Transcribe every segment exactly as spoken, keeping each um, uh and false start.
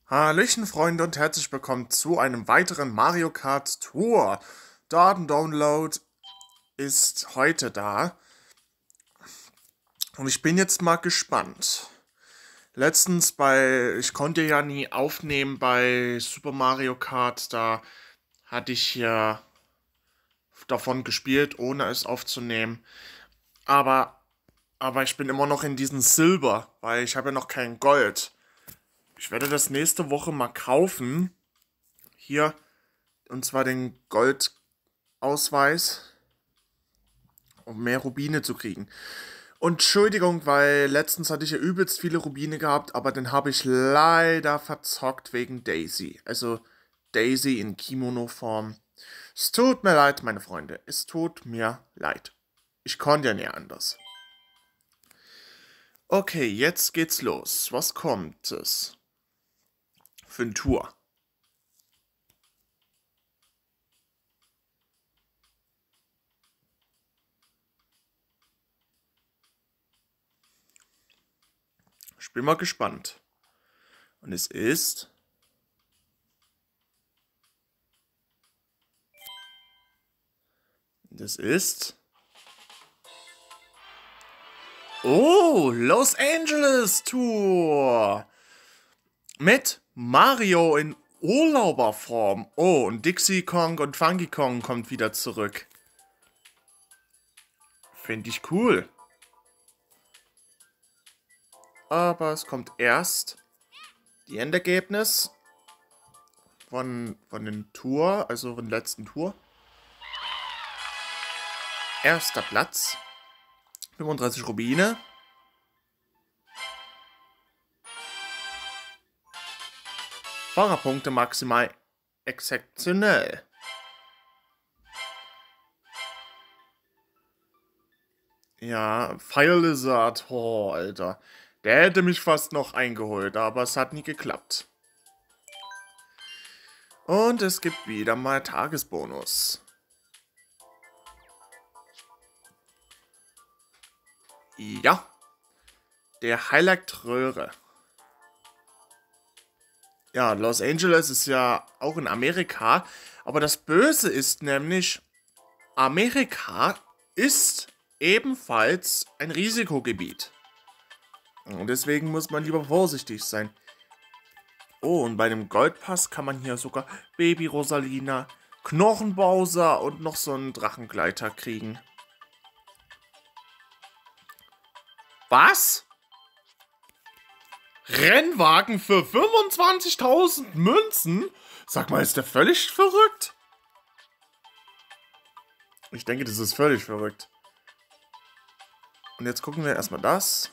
Hallöchen Freunde und herzlich willkommen zu einem weiteren Mario Kart Tour. Datendownload ist heute da und ich bin jetzt mal gespannt. Letztens bei, ich konnte ja nie aufnehmen bei Super Mario Kart, da hatte ich ja davon gespielt, ohne es aufzunehmen. Aber, aber ich bin immer noch in diesem Silber, weil ich habe ja noch kein Gold. Ich werde das nächste Woche mal kaufen. Hier. Und zwar den Goldausweis, um mehr Rubine zu kriegen. Und Entschuldigung, weil letztens hatte ich ja übelst viele Rubine gehabt, aber den habe ich leider verzockt wegen Daisy. Also Daisy in Kimono-Form. Es tut mir leid, meine Freunde. Es tut mir leid. Ich konnte ja nicht anders. Okay, jetzt geht's los. Was kommt es für eine Tour? Ich bin mal gespannt. Und es ist... Das ist... Oh, Los Angeles Tour! Mit Mario in Urlauberform. Oh, und Dixie Kong und Funky Kong kommt wieder zurück. Finde ich cool. Aber es kommt erst die Endergebnis von, von den Tour, also von der letzten Tour. Erster Platz. fünfunddreißig Rubine. Fahrerpunkte maximal exzeptionell. Ja, Fire Lizard. Oh, Alter. Der hätte mich fast noch eingeholt, aber es hat nie geklappt. Und es gibt wieder mal Tagesbonus. Ja. Der Highlight-Röhre. Ja, Los Angeles ist ja auch in Amerika. Aber das Böse ist nämlich, Amerika ist ebenfalls ein Risikogebiet. Und deswegen muss man lieber vorsichtig sein. Oh, und bei dem Goldpass kann man hier sogar Baby Rosalina, Knochenbowser und noch so einen Drachengleiter kriegen. Was? Rennwagen für fünfundzwanzigtausend Münzen? Sag mal, ist der völlig verrückt? Ich denke, das ist völlig verrückt. Und jetzt gucken wir erstmal das.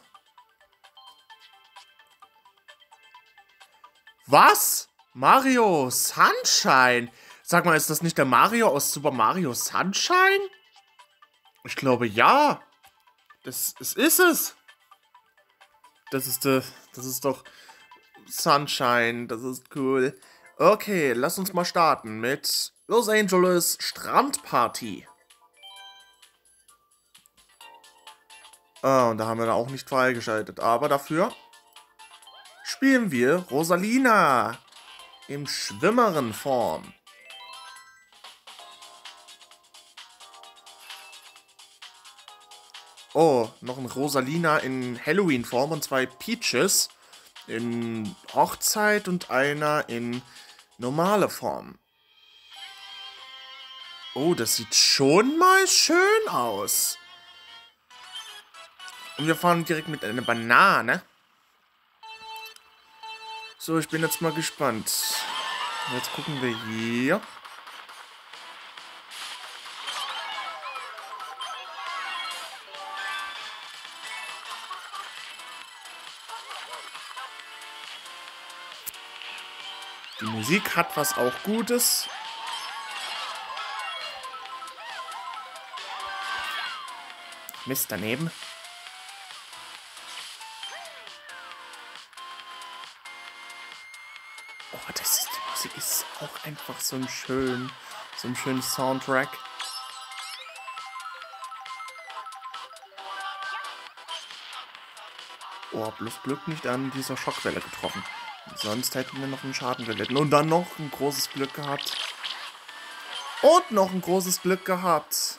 Was? Mario Sunshine? Sag mal, ist das nicht der Mario aus Super Mario Sunshine? Ich glaube, ja. Das, das ist es. Das ist, äh, das ist doch Sunshine. Das ist cool. Okay, lass uns mal starten mit Los Angeles Strandparty. Ah, und da haben wir da auch nicht freigeschaltet. Aber dafür spielen wir Rosalina im Schwimmerenform. Oh, noch ein Rosalina in Halloween-Form und zwei Peaches in Hochzeit und einer in normale Form. Oh, das sieht schon mal schön aus. Und wir fahren direkt mit einer Banane. So, ich bin jetzt mal gespannt. Jetzt gucken wir hier. Die Musik hat was auch Gutes. Mist, daneben. Oh, das ist, die Musik ist auch einfach so ein schön, so ein schöner Soundtrack. Oh, bloß Glück nicht an dieser Schockwelle getroffen. Sonst hätten wir noch einen Schaden gelitten. Und dann noch ein großes Glück gehabt. Und noch ein großes Glück gehabt.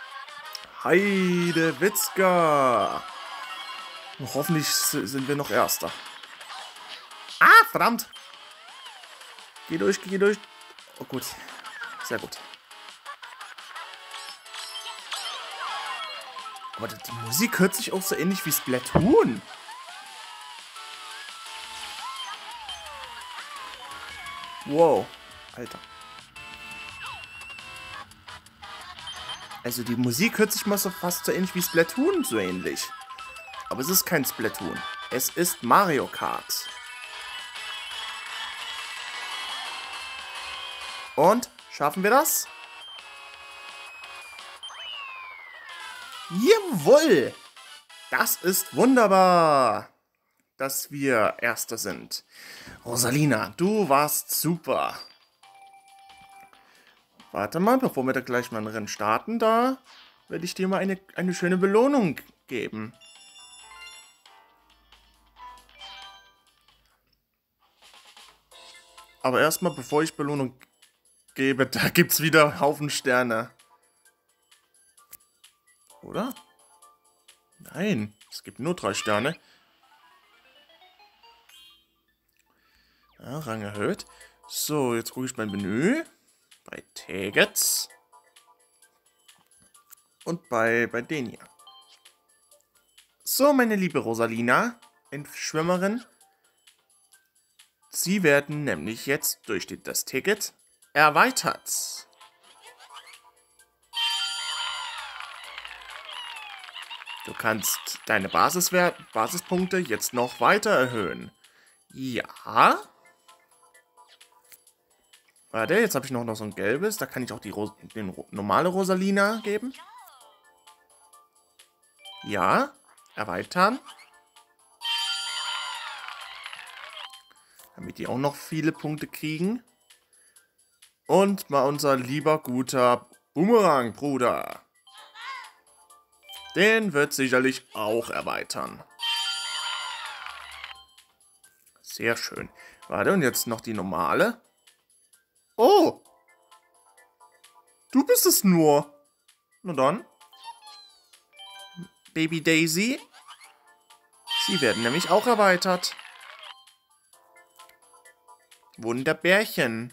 Heidewitzka. Hoffentlich sind wir noch Erster. Ah, verdammt. Geh durch, geh durch. Oh, gut. Sehr gut. Aber die Musik hört sich auch so ähnlich wie Splatoon. Wow. Alter. Also die Musik hört sich mal so fast so ähnlich wie Splatoon, so ähnlich. Aber es ist kein Splatoon. Es ist Mario Kart. Und? Schaffen wir das? Jawohl! Das ist wunderbar, dass wir Erster sind. Rosalina, du warst super. Warte mal, bevor wir da gleich mal ein Rennen starten, da werde ich dir mal eine, eine schöne Belohnung geben. Aber erstmal, bevor ich Belohnung gebe, da gibt es wieder Haufen Sterne. Oder? Nein, es gibt nur drei Sterne. Ja, Rang erhöht. So, jetzt gucke ich mein Menü. Bei Tickets. Und bei, bei den hier. So, meine liebe Rosalina, Schwimmerin. Sie werden nämlich jetzt durch das Ticket erweitert. Du kannst deine Basiswert, Basispunkte jetzt noch weiter erhöhen. Ja. Warte, jetzt habe ich noch, noch so ein gelbes. Da kann ich auch die Ros den Ro normale Rosalina geben. Ja. Erweitern. Damit die auch noch viele Punkte kriegen. Und mal unser lieber, guter Boomerang-Bruder. Den wird sicherlich auch erweitern. Sehr schön. Warte, und jetzt noch die normale. Oh! Du bist es nur. Na dann. Baby Daisy. Sie werden nämlich auch erweitert. Wunderbärchen.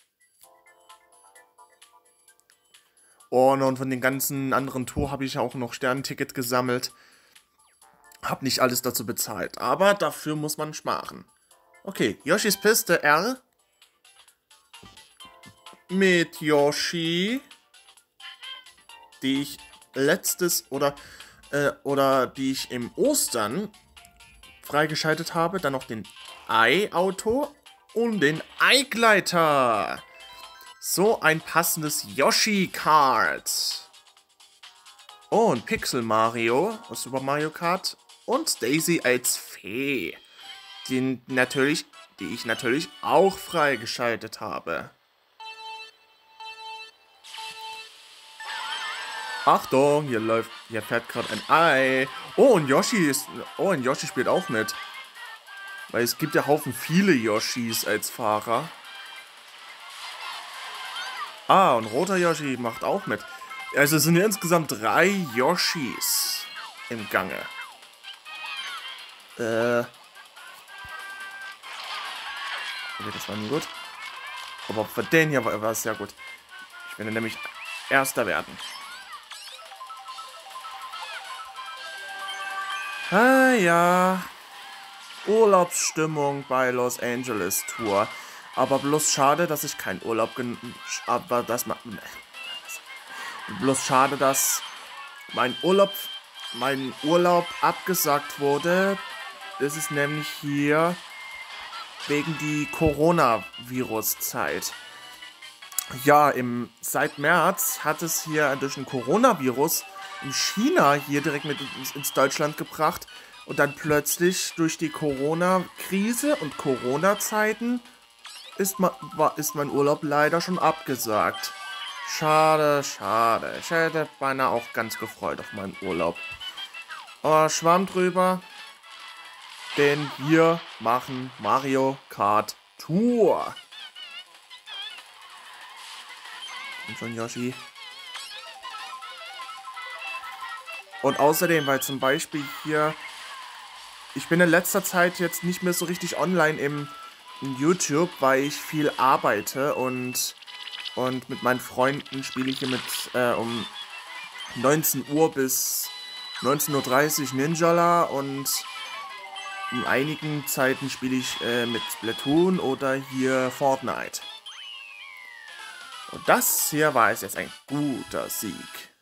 Oh, und von den ganzen anderen Tour habe ich auch noch Sternenticket gesammelt. Hab nicht alles dazu bezahlt, aber dafür muss man sparen. Okay, Yoshis Piste R. Mit Yoshi, die ich letztes oder äh, oder die ich im Ostern freigeschaltet habe. Dann noch den Ei-Auto und den Eigleiter. So ein passendes Yoshi-Kart. Und Pixel Mario aus Super Mario Kart und Daisy als Fee, die, natürlich, die ich natürlich auch freigeschaltet habe. Achtung, hier läuft, hier fährt gerade ein Ei. Oh, und Yoshi ist, oh, und Yoshi spielt auch mit. Weil es gibt ja Haufen viele Yoshis als Fahrer. Ah, und roter Yoshi macht auch mit. Also es sind ja insgesamt drei Yoshis im Gange. Äh. Okay, das war nie gut. Aber für den hier war, war es sehr gut. Ich werde nämlich Erster werden. Ah ja. Urlaubsstimmung bei Los Angeles Tour. Aber bloß schade, dass ich keinen Urlaub gen... Aber das ma... Bloß schade, dass mein Urlaub... Mein Urlaub abgesagt wurde. Das ist nämlich hier wegen die Coronavirus-Zeit. Ja, im, seit März hat es hier durch ein Coronavirus in China hier direkt mit ins, ins Deutschland gebracht. Und dann plötzlich durch die Corona-Krise und Corona-Zeiten ist, ma, war, ist mein Urlaub leider schon abgesagt. Schade, schade. Ich hätte beinahe auch ganz gefreut auf meinen Urlaub. Aber Schwamm drüber. denn wir machen Mario Kart Tour. Und schon Yoshi. Und außerdem, weil zum Beispiel hier, ich bin in letzter Zeit jetzt nicht mehr so richtig online im, im YouTube, weil ich viel arbeite und, und mit meinen Freunden spiele ich hier mit äh, um neunzehn Uhr bis neunzehn Uhr dreißig Ninjala und in einigen Zeiten spiele ich äh, mit Splatoon oder hier Fortnite. Und das hier war jetzt ein guter Sieg.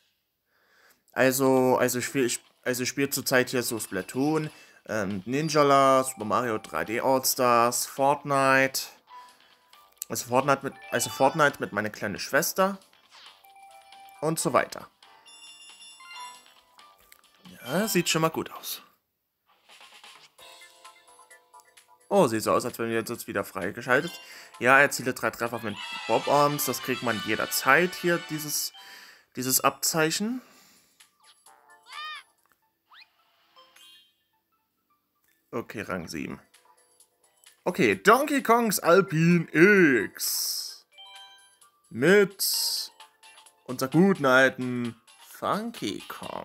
Also, also ich spiele also ich spiel zurzeit hier so Splatoon, ähm, Ninjala, Super Mario drei D All-Stars, Fortnite. Also Fortnite mit, also Fortnite mit meiner kleinen Schwester. Und so weiter. Ja, sieht schon mal gut aus. Oh, sieht so aus, als wären wir jetzt wieder freigeschaltet. Ja, erziele drei Treffer mit Bob-Arms. Das kriegt man jederzeit hier, dieses, dieses Abzeichen. Okay, Rang sieben. Okay, Donkey Kongs Alpine X. Mit unser guten alten Funky Kong.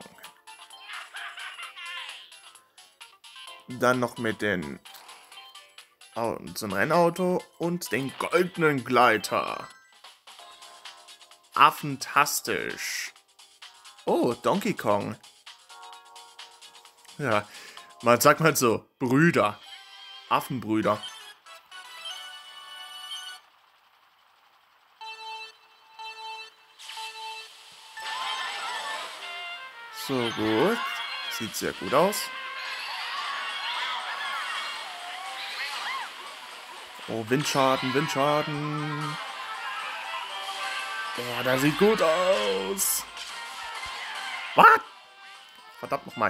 Dann noch mit den oh, so ein Rennauto und den goldenen Gleiter. Affentastisch. Oh, Donkey Kong. Ja, man sagt mal so, Brüder. Affenbrüder. So, gut. Sieht sehr gut aus. Oh, Windschaden, Windschaden. Ja, das sieht gut aus. Was? Verdammt nochmal.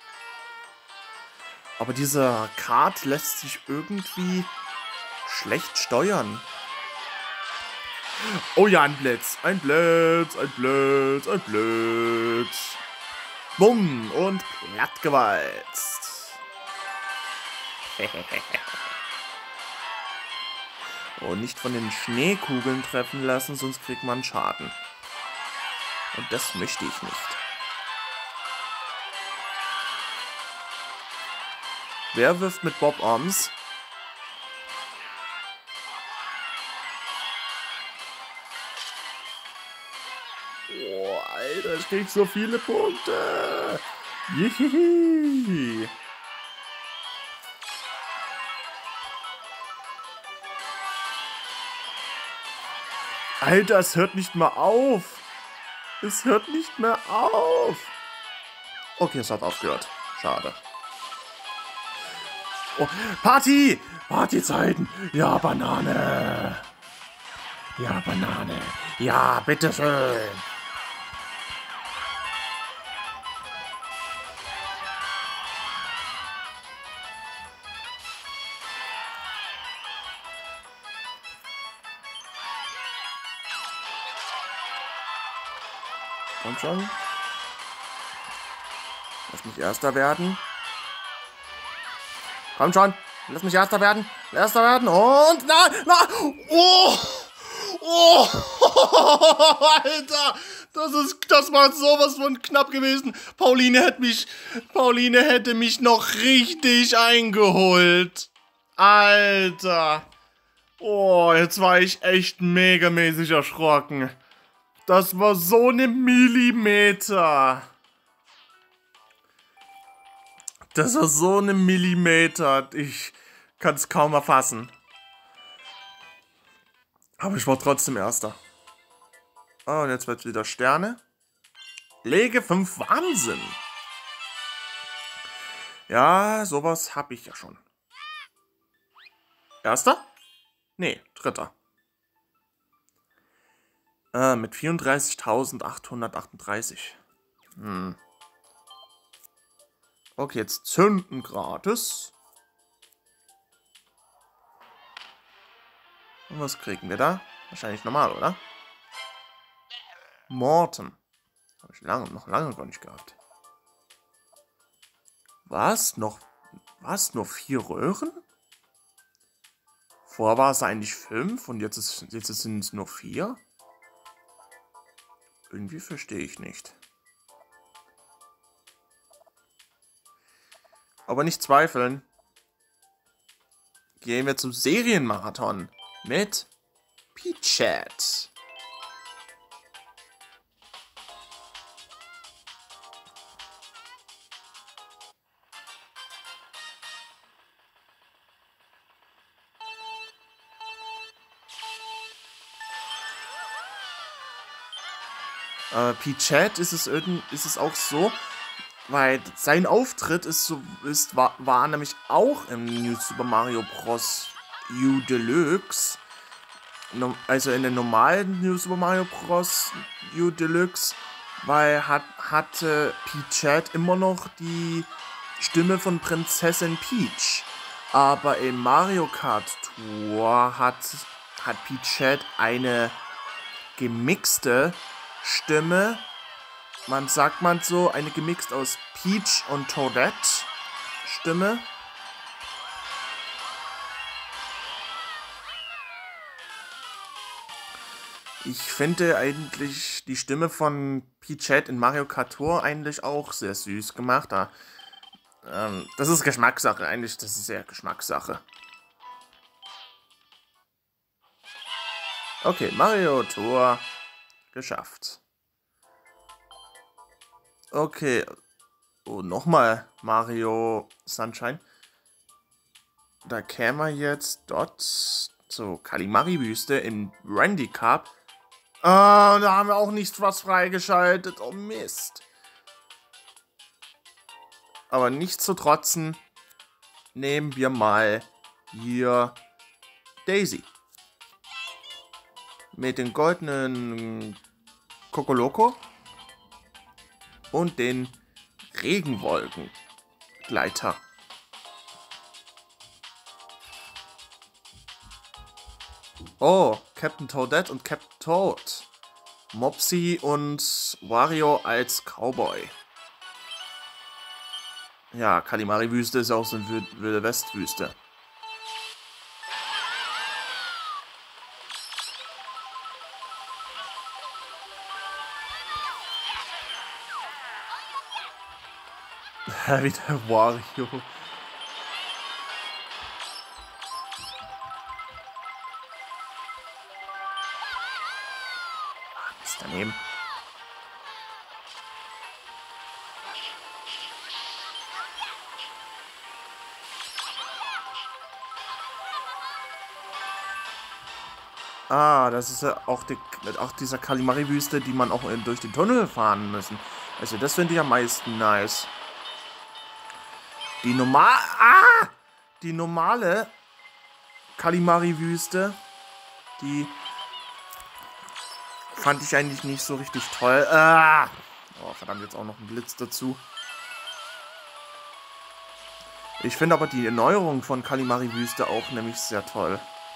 Aber dieser Kart lässt sich irgendwie schlecht steuern. Oh ja, ein Blitz. Ein Blitz, ein Blitz, ein Blitz. Bumm und plattgewalzt. Oh, nicht von den Schneekugeln treffen lassen, sonst kriegt man Schaden. Und das möchte ich nicht. Wer wirft mit Bob-Arms? Oh, Alter, ich krieg so viele Punkte. Jihihi. Alter, es hört nicht mehr auf. Es hört nicht mehr auf. Okay, es hat aufgehört. Schade. Oh, Party! Partyzeiten! Ja, Banane! Ja, Banane! Ja, bitteschön! Komm schon. Lass mich Erster werden. Komm schon. Lass mich Erster werden. Erster werden. Und nein. Nein. Oh. Oh. Alter. Das ist, das war sowas von knapp gewesen. Pauline hätte mich, Pauline hätte mich noch richtig eingeholt. Alter. Oh, jetzt war ich echt megamäßig erschrocken. Das war so eine Millimeter. Das war so eine Millimeter. Ich kann es kaum erfassen. Aber ich war trotzdem Erster. Oh, und jetzt wird wieder Sterne. Lege fünf Wahnsinn. Ja, sowas habe ich ja schon. Erster? Nee, Dritter. Äh, mit vierunddreißigtausendachthundertachtunddreißig. Hm. Okay, jetzt zünden gratis. Und was kriegen wir da? Wahrscheinlich normal, oder? Morten. Habe ich lange, noch lange gar nicht gehabt. Was? Noch Was? Nur vier Röhren? Vorher war es eigentlich fünf und jetzt, ist, jetzt sind es nur vier? Irgendwie verstehe ich nicht. Aber nicht zweifeln. Gehen wir zum Serienmarathon mit Peachette. Äh, Peachette ist es, irgend, ist es auch so, weil sein Auftritt ist so, ist, war, war nämlich auch im New Super Mario Bros. U Deluxe. No, also in den normalen New Super Mario Bros. U Deluxe, weil hat, hatte Peachette immer noch die Stimme von Prinzessin Peach. Aber im Mario Kart Tour hat, hat Peachette eine gemixte Stimme, man sagt man so, eine gemixt aus Peach und Toadette Stimme. Ich finde eigentlich die Stimme von Peachette in Mario Kart Tour eigentlich auch sehr süß gemacht. Da, ähm, das ist Geschmackssache, eigentlich, das ist sehr Geschmackssache. Okay, Mario Tour geschafft. Okay. Oh, nochmal Mario Sunshine. Da käme jetzt dort zur Kalimari-Wüste in Randy Cup. Ah, da haben wir auch nicht was freigeschaltet. Oh Mist. Aber nicht zu trotzen, nehmen wir mal hier Daisy. Mit den goldenen Kokoloko und den Regenwolkengleiter. Oh, Captain Toadette und Captain Toad. Mopsy und Wario als Cowboy. Ja, Kalimari-Wüste ist auch so eine wilde Westwüste. Wieder Wario. Ah, ist daneben. Ah, das ist ja auch, die, auch dieser Kalimari-Wüste, die man auch durch den Tunnel fahren müssen. Also das finde ich am meisten nice. Die normal, ah, die normale Kalimari-Wüste, die fand ich eigentlich nicht so richtig toll. Ah, oh, verdammt, jetzt auch noch ein Blitz dazu. Ich finde aber die Erneuerung von Kalimari-Wüste auch nämlich sehr toll.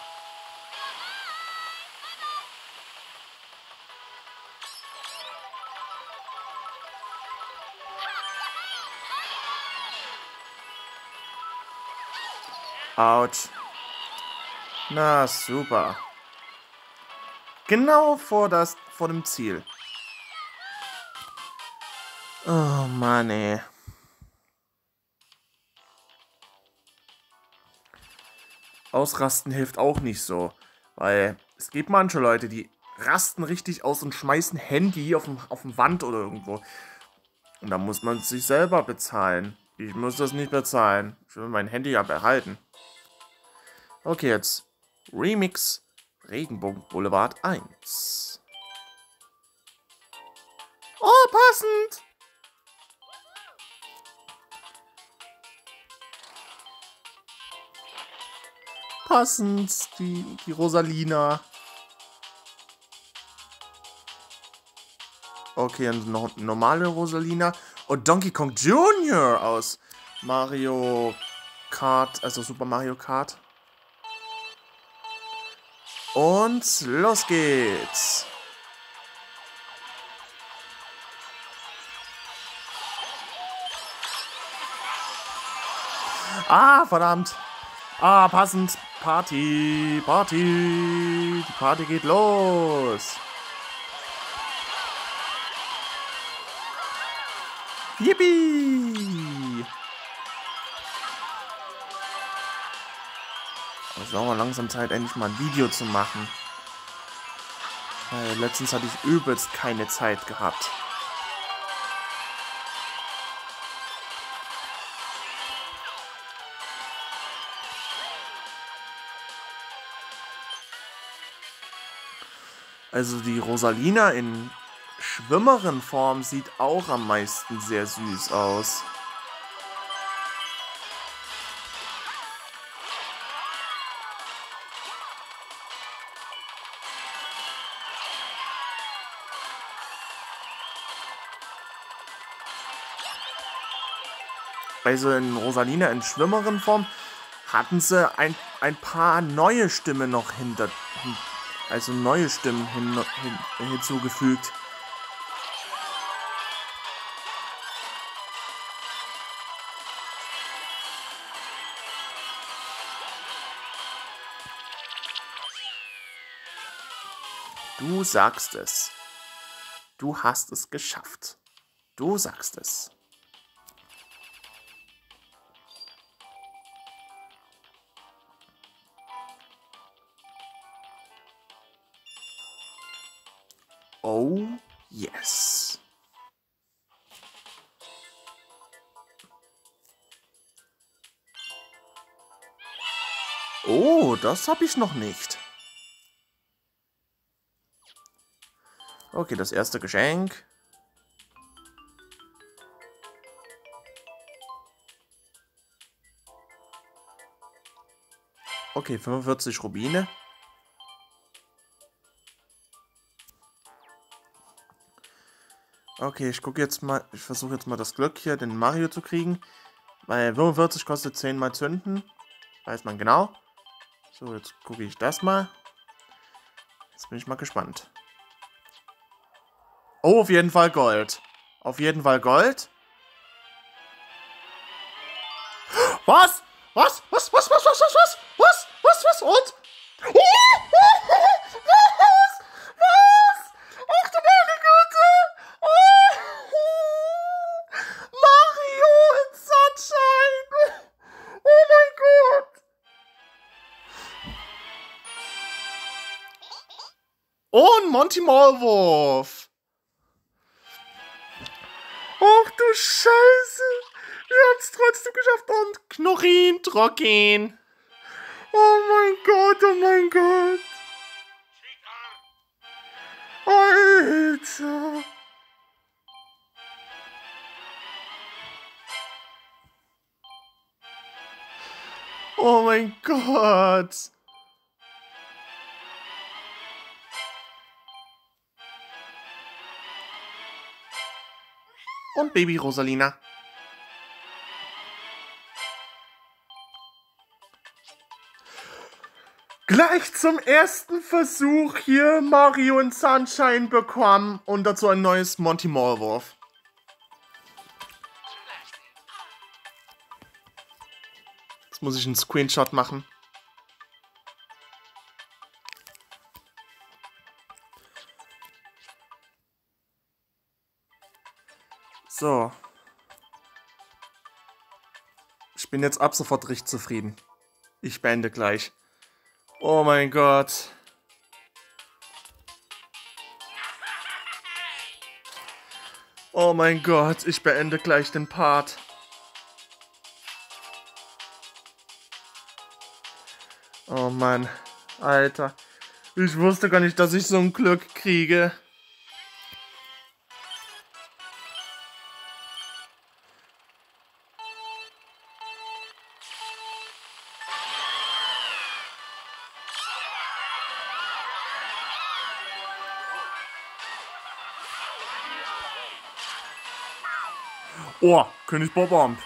Autsch. Na, super. Genau vor, das, vor dem Ziel. Oh, Mann, ey. Ausrasten hilft auch nicht so. Weil es gibt manche Leute, die rasten richtig aus und schmeißen Handy auf dem, auf dem Wand oder irgendwo. Und da muss man sich selber bezahlen. Ich muss das nicht bezahlen. Ich will mein Handy ja behalten. Okay, jetzt Remix Regenbogen Boulevard eins. Oh, passend! Passend, die, die Rosalina. Okay, und noch normale Rosalina. Und Donkey Kong Junior aus Mario Kart, also Super Mario Kart. Und los geht's. Ah, verdammt. Ah, passend. Party, Party. Die Party geht los. Yippie. Es ist auch mal langsam Zeit, endlich mal ein Video zu machen. Weil letztens hatte ich übelst keine Zeit gehabt. Also die Rosalina in Schwimmerin-Form sieht auch am meisten sehr süß aus. Also in Rosalina in Schwimmerin-Form hatten sie ein, ein paar neue Stimmen noch hinter, hin, also neue Stimmen hin, hin, hinzugefügt. Du sagst es. Du hast es geschafft. Du sagst es. Oh, yes. Oh, das habe ich noch nicht. Okay, das erste Geschenk. Okay, fünfundvierzig Rubine. Okay, ich gucke jetzt mal, ich versuche jetzt mal das Glück hier, den Mario zu kriegen. Weil fünfundvierzig kostet zehn mal Zünden. Weiß man genau. So, jetzt gucke ich das mal. Jetzt bin ich mal gespannt. Oh, auf jeden Fall Gold. Auf jeden Fall Gold. Was? Was? Was? Was? Was? Was? Was? Was? Was? Was? Was? Und? Was? Was? Ach du meine Güte! Oh! Mario in Sunshine! Oh mein Gott! Oh, ein Monty Maulwurf! Ach du Scheiße! Wir haben es trotzdem geschafft und Knorin, Trocken. Oh mein Gott, oh mein Gott. Alter. Oh mein Gott. Und Baby Rosalina. Gleich zum ersten Versuch hier Mario in Sunshine bekommen und dazu ein neues Monty Maulwurf. Jetzt muss ich einen Screenshot machen. So. Ich bin jetzt ab sofort richtig zufrieden. Ich beende gleich. Oh mein Gott. Oh mein Gott, ich beende gleich den Part. Oh Mann, Alter. Ich wusste gar nicht, dass ich so ein Glück kriege. Oh, König Bob-Omb.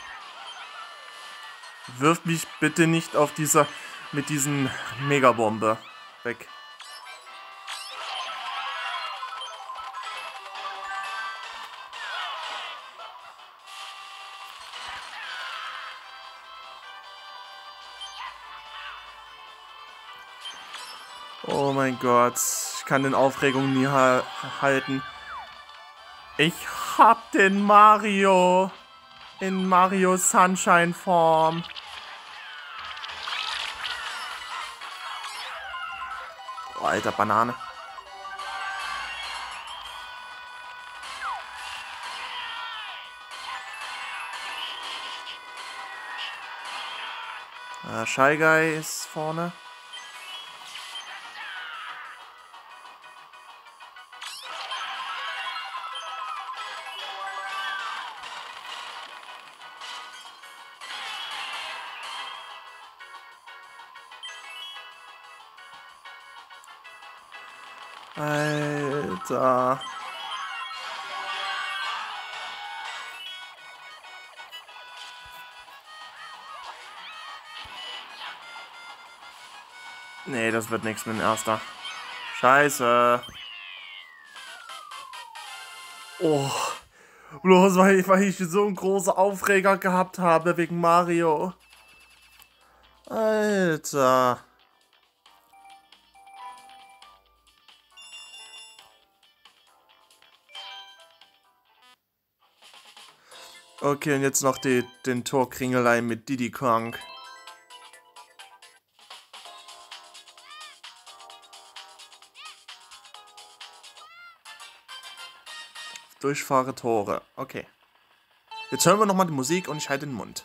Wirf mich bitte nicht auf dieser, mit diesen Megabombe weg. Oh mein Gott, ich kann den Aufregungen nie ha halten. Ich hab den Mario in Mario Sunshine Form. Oh, alter, Banane. Äh, Shy Guy ist vorne. Alter. Nee, das wird nichts mit dem Erster. Scheiße. Oh. Bloß weil ich, weil ich so einen großen Aufreger gehabt habe wegen Mario. Alter. Okay, und jetzt noch die, den Torkringelei mit Diddy Kong. Durchfahre Tore. Okay. Jetzt hören wir nochmal die Musik und ich halte den Mund.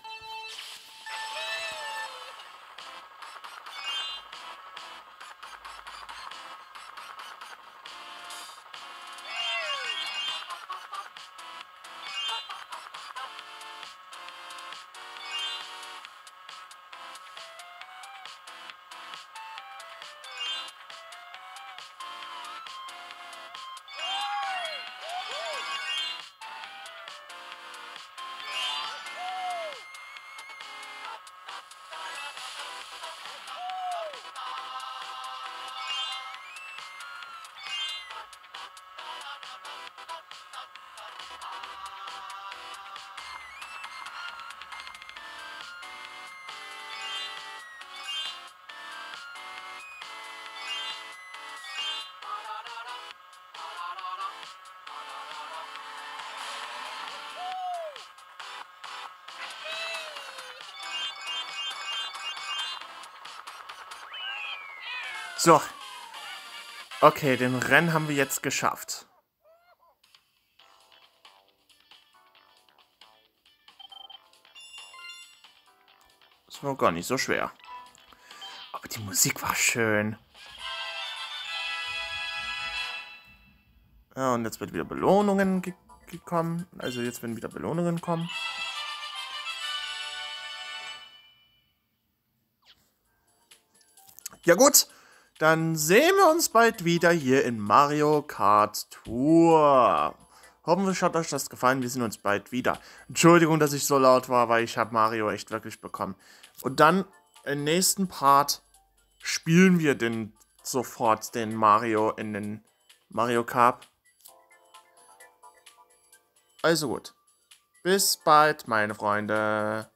So. Okay, den Rennen haben wir jetzt geschafft. Das war gar nicht so schwer. Aber die Musik war schön. Ja, und jetzt wird wieder Belohnungen ge gekommen. Also jetzt werden wieder Belohnungen kommen. Ja gut. Dann sehen wir uns bald wieder hier in Mario Kart Tour. Hoffentlich hat euch das gefallen. Wir sehen uns bald wieder. Entschuldigung, dass ich so laut war, weil ich habe Mario echt wirklich bekommen. Und dann im nächsten Part spielen wir den sofort den Mario in den Mario Kart. Also gut. Bis bald, meine Freunde.